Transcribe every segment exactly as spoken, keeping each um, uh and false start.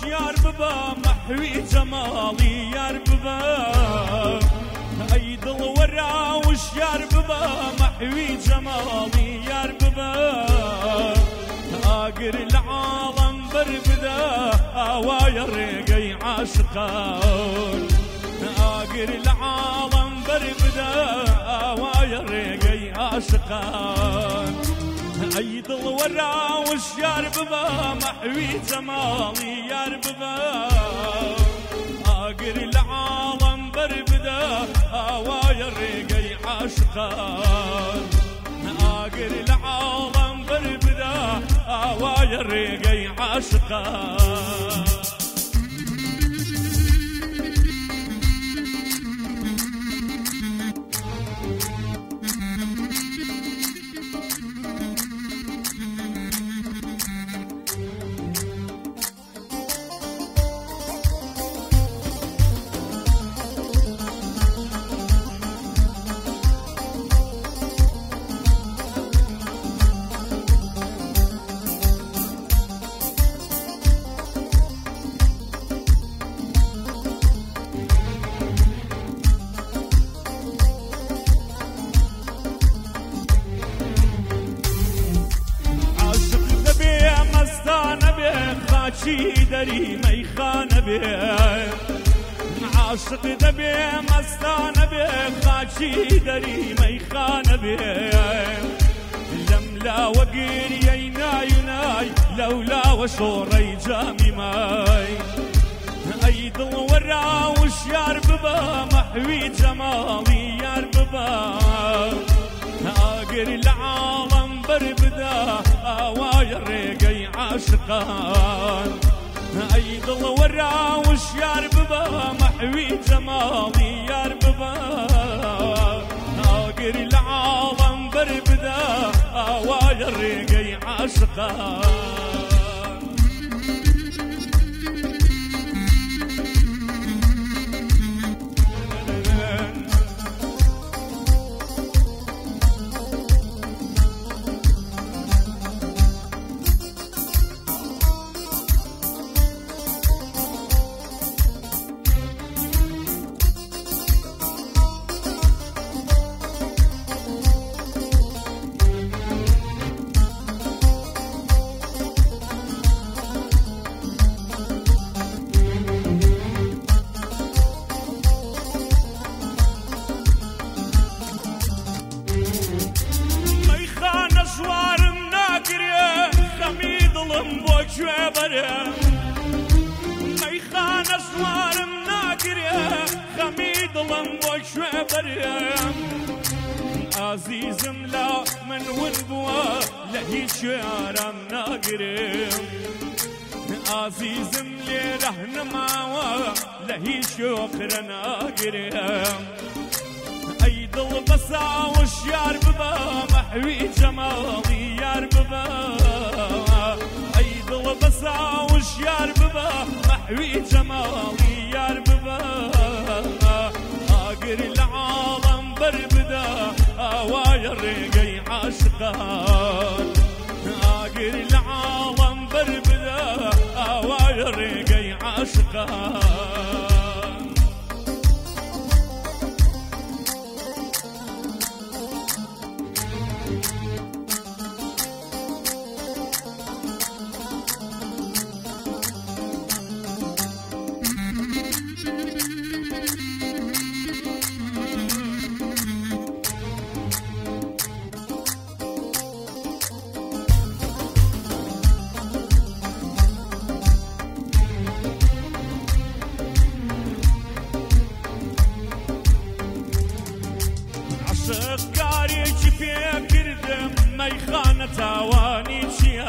يار ببا محوي جمالي يار ببا أي دل وراوش يار ببا محوي جمالي يار ببا آقر العالم بربدا آوايا رقي عاشقان آقر العالم بربدا آوايا رقي عاشقان أي دل وراوش يار ببا محوي جمالي يار ببا آقر العالم بربدا آوايا رقي عاشقان آقر العالم بربدا آوايا رقي عاشقان خاچی دری میخانه بی عاشق دبی مستانه بی خاچی دری میخانه بی لملا وقير يناي يناي لولا وشوري جامي ماي أي دل وراوش يار ببا محوي جمالي يار ببا آقر العالم بربدا آوايا رقي عاشقان أي دل وراوش يار ببا محوي جمالي يار ببا آقر العالم بربدا آوايا رقي عاشقان ميخانة سوارم ناقريا خميد لمبو شوابريا عزيزم لا من ونبوا لهي شوارم ناقريا عزيزم لي رهن معوا لهي شوخر ناقريا أي دل بساوش يار ببا محوي جمالي يار ببا بساوش يار ببا محوي جمالي يار ببا آقر العالم بربدا آوايا رقي عاشقان آقر العالم بربدا آوايا رقي عاشقان شقاريك بيكردم ميخانة تاواني شيا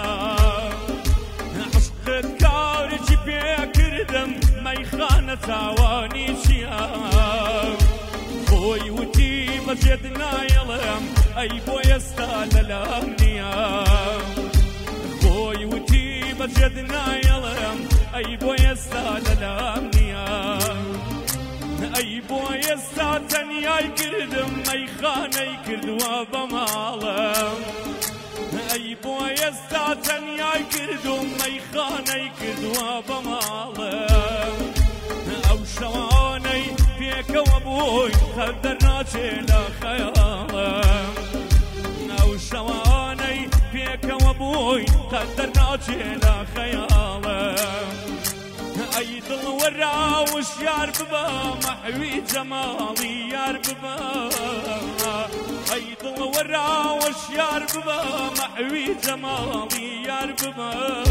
عشق كاريك بيكردم ميخانة تاواني شيا خوي وتي مجدنا يلم أي بويا استال الأمنية خوي وتي مجدنا يلم أي بويا استال الأمنية أي بويا ساتن يا كردم ميخانة كردوا بمالم ئەی بۆ ئێستا تەنیای کردوم مەیخانەی کردووە بە ماڵم ئەو شەوانەی پێکەوە بووی قەت دەرناچێ لە خەیاڵم ئەو شەوانەی پێکەوە بووی قەت دەرناچێ لە خەیاڵم ئەی دڵوەرا وشیار ببە مەحوی جەماڵی یار ببە ئەی دڵوەرا وشیار ببە مەحوی جەماڵی یار ببە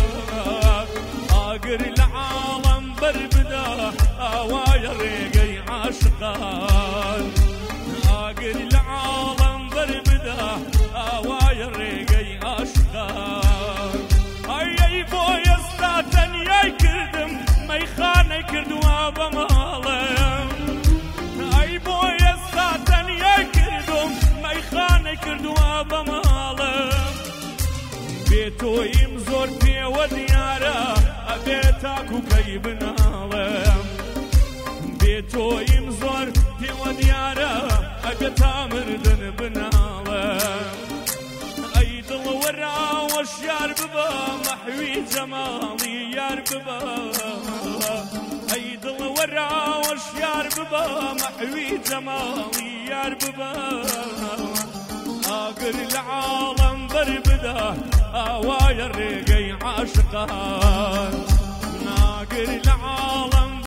ئاگر لە عاڵەم بەربدە ئاوایە ڕێگەی عاشقان ئاگر لە عاڵەم بەربدە ئاوایە ڕێگەی عاشقان ئەی بۆ ئێستا تەنیای کردم مەیخانەی کردووە بە ماڵم ئەی بۆ ئێستا تەنیای کردم مەیخانەی کردووە بە ماڵم بێ تۆیم زۆر پێوە دیارە ئەبێ تاکوکەی بناڵم بێ تۆیم زۆر پێوە دیارە ئەگە تا مردن بناڵم ئەی دڵوەرا وەشیار ببە مەحوی جەماڵی یار ببە ئەی دڵوەرا وەشیار ببە مەحوی جەماڵی یار ببە ئاگر لە عاڵەم بەربدە ئاوایە ڕێگەی عاشقان ناگر لە عاڵەم